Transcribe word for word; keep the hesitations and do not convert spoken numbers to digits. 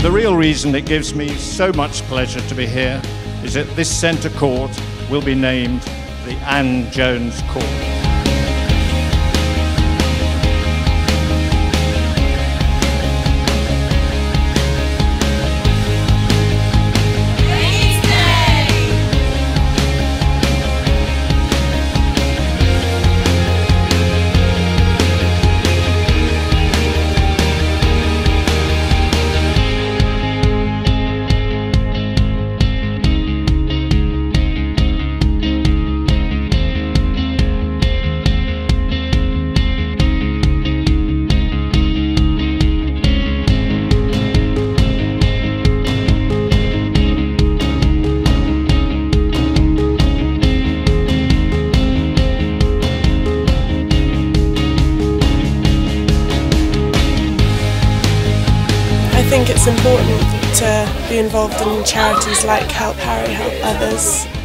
the real reason it gives me so much pleasure to be here is that this centre court will be named the Ann Jones Court. I think it's important to be involved in charities like Help Harry, Help Others.